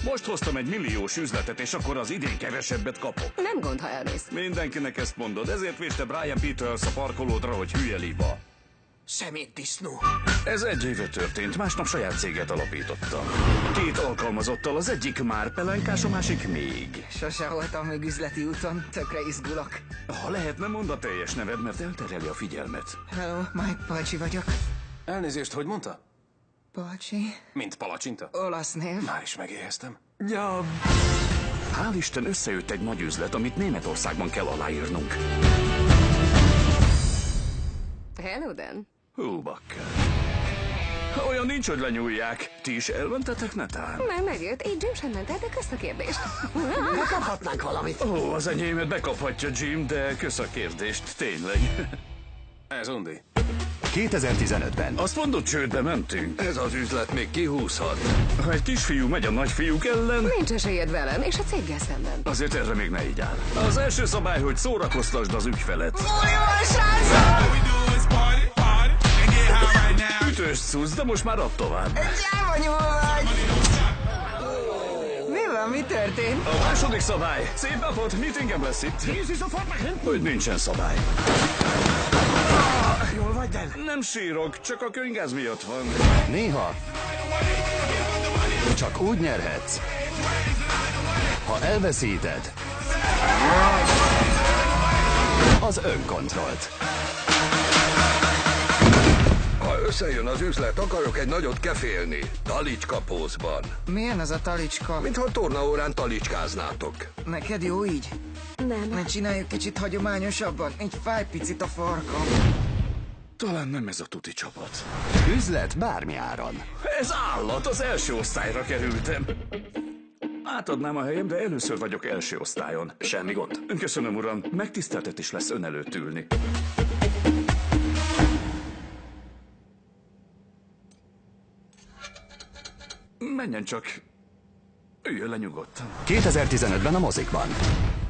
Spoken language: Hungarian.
Most hoztam egy milliós üzletet, és akkor az idén kevesebbet kapok. Nem gond, ha elmész. Mindenkinek ezt mondod, ezért véste Brian Peters a parkolódra, hogy hülye liba. Semét disznó. Ez egy éve történt, másnap saját céget alapítottam. 2 alkalmazottal, az egyik már pelenkás, a másik még. Sose voltam még üzleti úton, tökre izgulok. Ha lehetne, mondd a teljes neved, mert eltereli a figyelmet. Hello, Mike Palcsi vagyok. Elnézést, hogy mondta? Palcsi? Mint palacsinta? Olasz név. Már is megéheztem. Ja. Hál' Isten összejött egy nagy üzlet, amit Németországban kell aláírnunk. Hello, Dan. Hú, bakker. Olyan nincs, hogy lenyúlják. Ti is elmentetek netán? Már megjött, így Jim sem ment el, de kösz a kérdést. Megkaphatnánk valamit. Ó, az enyémet bekaphatja Jim, de kösz a kérdést, tényleg. Ez undi. 2015-ben. Azt mondod, csődbe mentünk? Ez az üzlet még kihúzhat. Ha egy kisfiú megy a nagyfiúk ellen, Nincs esélyed velem, és a céggel szemben. azért erre még ne így áll. Az első szabály, hogy szórakoztasd az ügyfelet. Ütős cucc, de most már add tovább. Elvanyul vagy! Mi van, mi történt? A második szabály. Szép napot, meetingem lesz itt. Hogy nincsen szabály. Jól vagy, Dan? Nem sírok, csak a könygáz miatt van. Néha csak úgy nyerhetsz, ha elveszíted az önkontrollt. Ha összejön az üzlet, akarok egy nagyot kefélni. Talicska pózban. Milyen az a talicska? Mintha a tornaórán talicskáznátok. Neked jó így? Nem. Ne csináljuk kicsit hagyományosabban, így fáj picit a farkam. Talán nem ez a tuti csapat. Üzlet bármi áron. Ez állat, az első osztályra kerültem. Átadnám a helyem, de először vagyok első osztályon. Semmi gond. Köszönöm, uram, megtiszteltetés lesz ön előtt ülni. Menjen csak. Üljön le nyugodtan. 2015-ben a mozikban.